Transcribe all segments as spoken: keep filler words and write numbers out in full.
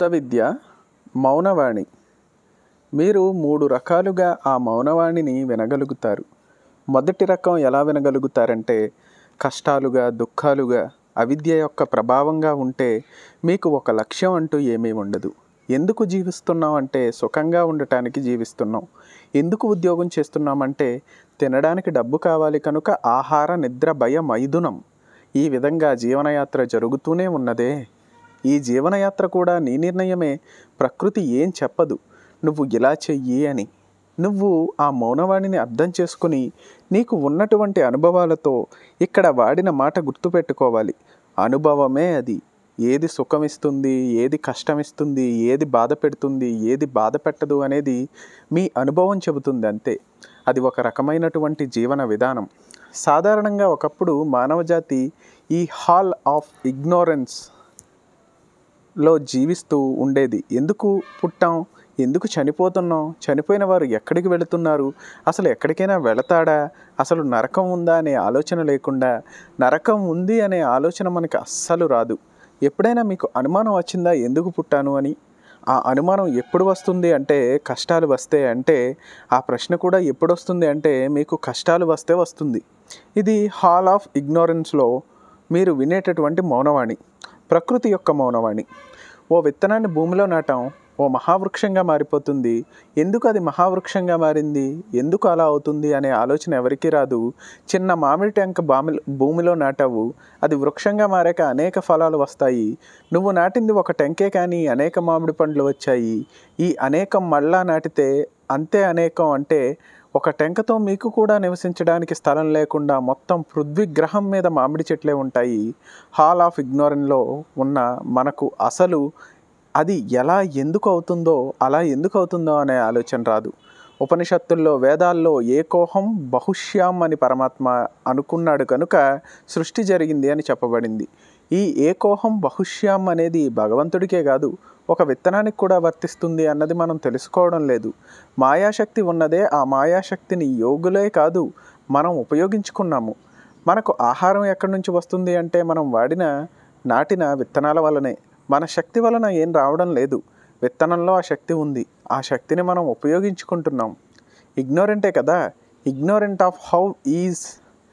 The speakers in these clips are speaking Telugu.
కొత్త విద్య మౌనవాణి. మీరు మూడు రకాలుగా ఆ మౌనవాణిని వినగలుగుతారు. మొదటి రకం ఎలా వినగలుగుతారంటే, కష్టాలుగా, దుఃఖాలుగా, అవిద్య యొక్క ప్రభావంగా ఉంటే మీకు ఒక లక్ష్యం అంటూ ఏమీ ఉండదు. ఎందుకు జీవిస్తున్నాం అంటే సుఖంగా ఉండటానికి జీవిస్తున్నాం. ఎందుకు ఉద్యోగం చేస్తున్నామంటే తినడానికి డబ్బు కావాలి కనుక ఆహార, నిద్ర, భయ, మైథునం. ఈ విధంగా జీవనయాత్ర జరుగుతూనే ఉన్నదే. ఈ జీవనయాత్ర కూడా నీ నిర్ణయమే. ప్రకృతి ఏం చెప్పదు నువ్వు ఇలా చెయ్యి అని. నువ్వు ఆ మౌనవాణిని అర్థం చేసుకుని నీకు ఉన్నటువంటి అనుభవాలతో ఇక్కడ వాడిన మాట గుర్తుపెట్టుకోవాలి. అనుభవమే అది. ఏది సుఖమిస్తుంది, ఏది కష్టమిస్తుంది, ఏది బాధ పెడుతుంది, ఏది బాధ పెట్టదు అనేది మీ అనుభవం చెబుతుంది అంతే. అది ఒక రకమైనటువంటి జీవన విధానం. సాధారణంగా ఒకప్పుడు మానవజాతి ఈ హాల్ ఆఫ్ ఇగ్నోరెన్స్ లో జీవిస్తూ ఉండేది. ఎందుకు పుట్టాం, ఎందుకు చనిపోతున్నాం, చనిపోయిన వారు ఎక్కడికి వెళుతున్నారు, అసలు ఎక్కడికైనా వెళతాడా, అసలు నరకం ఉందా అనే ఆలోచన లేకుండా, నరకం ఉంది అనే ఆలోచన మనకి అస్సలు రాదు. ఎప్పుడైనా మీకు అనుమానం వచ్చిందా ఎందుకు పుట్టాను అని? ఆ అనుమానం ఎప్పుడు వస్తుంది అంటే కష్టాలు వస్తే అంటే ఆ ప్రశ్న కూడా ఎప్పుడు వస్తుంది అంటే మీకు కష్టాలు వస్తే వస్తుంది. ఇది హాల్ ఆఫ్ ఇగ్నోరెన్స్లో మీరు వినేటటువంటి మౌనవాణి, ప్రకృతి యొక్క మౌనవాణి. ఓ విత్తనాన్ని భూమిలో నాటాం, ఓ మహావృక్షంగా మారిపోతుంది. ఎందుకు అది మహావృక్షంగా మారింది, ఎందుకు అలా అవుతుంది అనే ఆలోచన ఎవరికీ రాదు. చిన్న మామిడి టెంక బామి భూమిలో నాటావు, అది వృక్షంగా మారాక అనేక ఫలాలు వస్తాయి. నువ్వు నాటింది ఒక టెంకే కానీ అనేక మామిడి పండ్లు వచ్చాయి. ఈ అనేకం మళ్ళా నాటితే అంతే అనేకం. అంటే ఒక టెంకతో మీకు కూడా నివసించడానికి స్థలం లేకుండా మొత్తం పృథ్వీ గ్రహం మీద మామిడి చెట్లే ఉంటాయి. హాల్ ఆఫ్ ఇగ్నోరెన్స్లో ఉన్న మనకు అసలు అది ఎలా ఎందుకు అవుతుందో, అలా ఎందుకు అవుతుందో అనే ఆలోచన రాదు. ఉపనిషత్తుల్లో, వేదాల్లో ఏకోహం బహుశ్యాం అని పరమాత్మ అనుకున్నాడు కనుక సృష్టి జరిగింది అని చెప్పబడింది. ఈ ఏకోహం బహుశ్యాం అనేది భగవంతుడికే కాదు, ఒక విత్తనానికి కూడా వర్తిస్తుంది అన్నది మనం తెలుసుకోవడం లేదు. మాయాశక్తి ఉన్నదే, ఆ మాయాశక్తిని యోగులే కాదు మనం ఉపయోగించుకున్నాము. మనకు ఆహారం ఎక్కడి నుంచి వస్తుంది అంటే మనం వాడిన నాటిన విత్తనాల వలనే. మన శక్తి వలన ఏం రావడం లేదు. విత్తనంలో ఆ శక్తి ఉంది, ఆ శక్తిని మనం ఉపయోగించుకుంటున్నాం. ఇగ్నోరెంటే కదా, ignorant of how is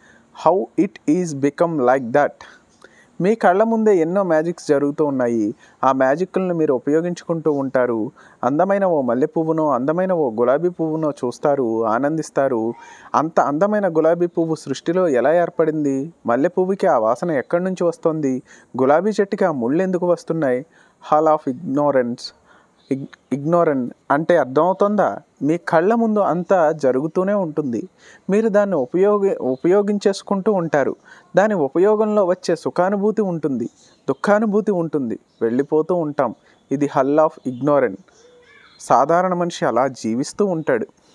how it is become like that. మీ కళ్ళ ముందే ఎన్నో మ్యాజిక్స్ జరుగుతూ ఉన్నాయి. ఆ మ్యాజిక్లను మీరు ఉపయోగించుకుంటూ ఉంటారు. అందమైన ఓ మల్లె పువ్వునో, అందమైన ఓ గులాబీ పువ్వునో చూస్తారు, ఆనందిస్తారు. అంత అందమైన గులాబీ పువ్వు సృష్టిలో ఎలా ఏర్పడింది? మల్లె పువ్వుకి ఆ వాసన ఎక్కడి నుంచి వస్తుంది? గులాబీ చెట్టుకి ఆ ముళ్ళు ఎందుకు వస్తున్నాయి? Hall of ignorance. Ig ignorance అంటే అర్థమవుతుందా? మీ కళ్ళ ముందు అంతా జరుగుతూనే ఉంటుంది. మీరు దాన్ని ఉపయోగ ఉపయోగించేసుకుంటూ ఉంటారు. దాని ఉపయోగంలో వచ్చే సుఖానుభూతి ఉంటుంది, దుఃఖానుభూతి ఉంటుంది, వెళ్ళిపోతూ ఉంటాం. ఇది హల్ ఆఫ్ ఇగ్నోరెన్. సాధారణ మనిషి అలా జీవిస్తూ ఉంటాడు.